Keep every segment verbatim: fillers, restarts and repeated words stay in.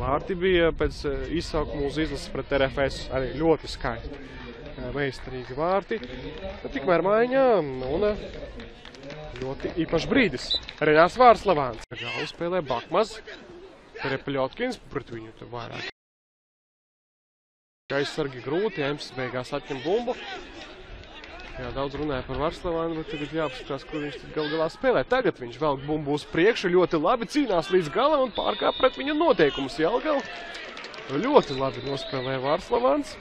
vārti bija pēc izsaukuma uz izlases pret R F S, arī ļoti skaisti. Meistarīgi vārti. Tikmēr maiņā un ļoti īpašs brīdis. Reņās Vārslavāns. Galvu spēlē Bakmaz, Repļotkins, pret viņu tur vairāk. Aizsargi grūti, Ems beigās atņem bumbu. Jā, daudz runāja par Vārslavānu, bet tagad jāpaskatās, kur viņš tad gal galā spēlē. Tagad viņš velk bumbu uz priekšu, ļoti labi cīnās līdz galam un pārkāp pret viņa noteikumus. Jelgava ļoti labi nospēlē Vārslavāns.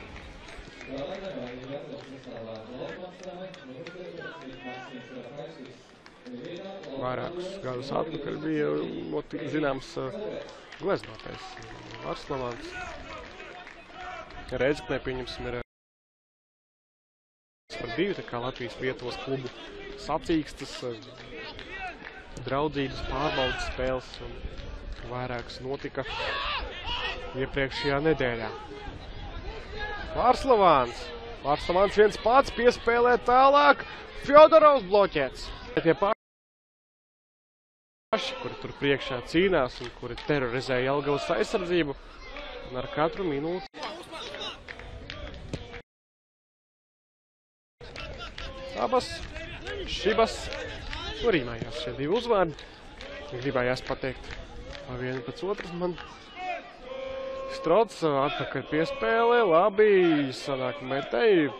Vairākus gadus atpakaļ bija zināms gleznotais Vārslavāns. Rēdzeknē, pieņemsim, ir par divi, tā kā Latvijas Lietuvas klubu sacīkstas, draudzības pārbaudas spēles un vairākas notika iepriekšējā nedēļā. Vārslavāns. Vārslavāns viens pats piespēlē tālāk. Fjodorovs bloķēts. Tie paši, kuri tur priekšā cīnās un kuri terorizē Jelgavas aizsardzību. Un ar katru minūti. Abas, šibas, rīmājās šie divi uzvārdi. Gribējās pateikt vienu pēc otras. Man Strots atpakaļ piespēlē, labi, sanāk metēji.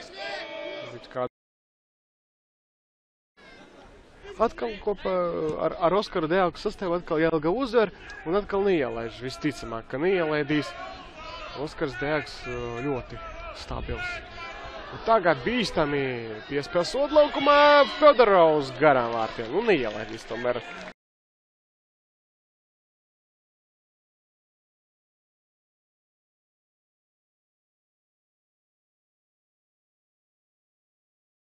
Atkal kopā ar, ar Oskaru Deāku sastāvu atkal Jelgava uzvar un atkal neielaiž. Visticamāk, ka neielaidīs. Oskars Deāks ļoti stabils. Un tagad bīstami piespēl sodlaukumā Fjodorovs garām vārtiem. Nu, neielaidīs tomēr